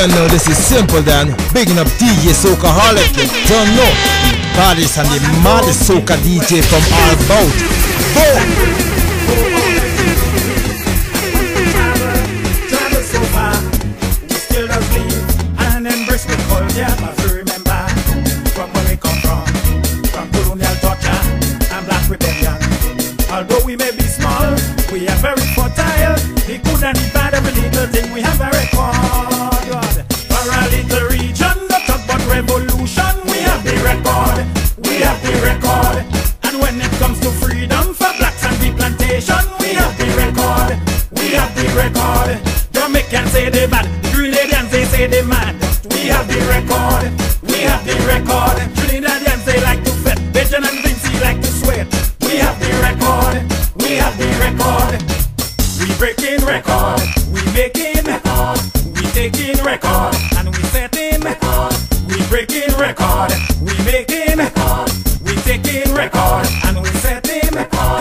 don't know, this is Simple Dan, bigging up DJ Soulkaholic. You don't know, the baddest and the maddest soca DJ from all about. Travel so far, we still don't leave and embrace the culture. But we remember from where we come from colonial torture and black rebellion. Although we may be small, we are very fertile. The good and the bad, every little thing we have a record. For a little region, not talk about revolution, we have the record. We have the record. And when it comes to freedom for blacks and the plantation, we have the record. We have the record. Jamaicans say they bad, Grenadians they say they mad. We have the record. We have the record. Trinidadians they like to fet. Bajan and Vinci like to sweat. We have the record. We have the record. We breaking record. We making record. We taking record. And we setting record. We breaking record. We making record. We taking record. And we setting record.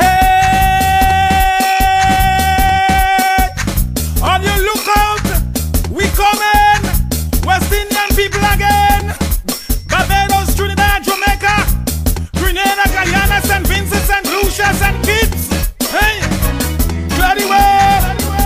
Hey! On your lookout, we coming. West Indian people again. Barbados, Trinidad, Jamaica, Grenada, Guyana, St. Vincent, St. Lucia, St. Kitts. Hey! Bloody well!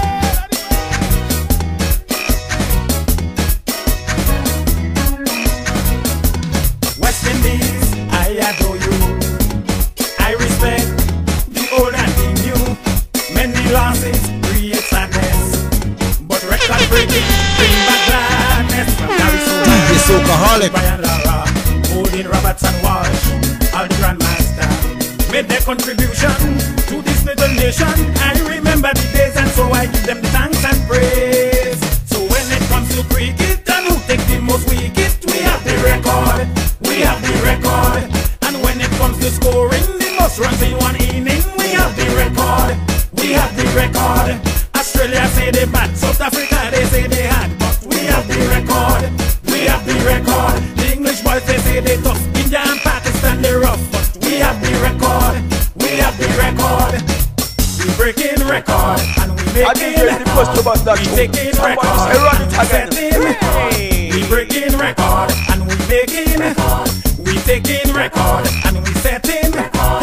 West Indies, I adore you. I respect the old and the new. Many losses create sadness, but record breaking bring back gladness. From DJ Soulkaholic, Brian Lara, Odin Roberts and Walsh, all the grandmaster made their contribution to this little nation. I remember the days and so I give them the thanks and praise. So when it comes to cricket and who take the most wicket, we have the record. We have the record. And when it comes to scoring the most runs in one inning, we have the record. We have the record. Australia say they bad, South Africa they say they had, but we have the record. We have the record. The English boys they say they tough, India and Pakistan they rough, but we have the record. We have the record. We breaking record and we making record. We taking record and we setting record. We breaking record and we making record. We taking record and we setting record.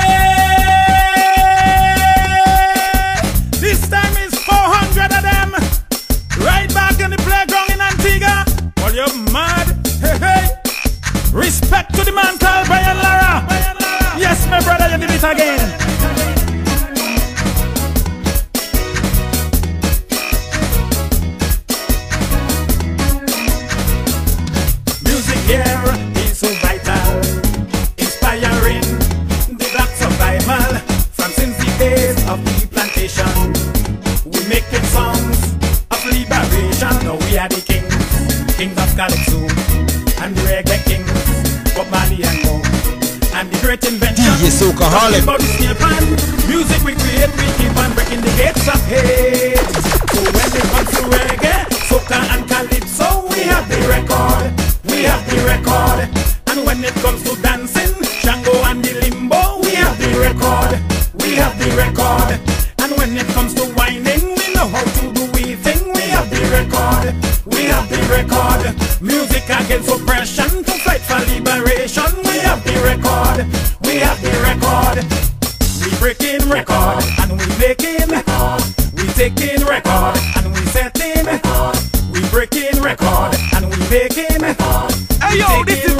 Hey! This time is 400 of them. Right back in the playground in Antigua. Well, you're mad. Hey, hey. Respect to the man called Brian Lara. Yes, my brother, you did it again. Music here is so vital, inspiring the black survival from since the days of the plantation. We making songs of liberation. Now we are the kings of Calypso and the reggae kings, Bob Marley and Mo. And the great invention, DJ Soulkaholic. about the steel pan, music we create, we keep on breaking the gates of hate. So when it comes to reggae, soca and calypso, we have the record. We have the record. And when it comes to dancing, Shango and the limbo, we have the record. We have the record. And when it comes to whining, we know how to do we thing. We have the record. We have the record. Music against oppression, to fight for liberation. We have the record. We have the record. We breaking record and we making record. We taking record and we setting record. We breaking record and we making record. Hey yo, this is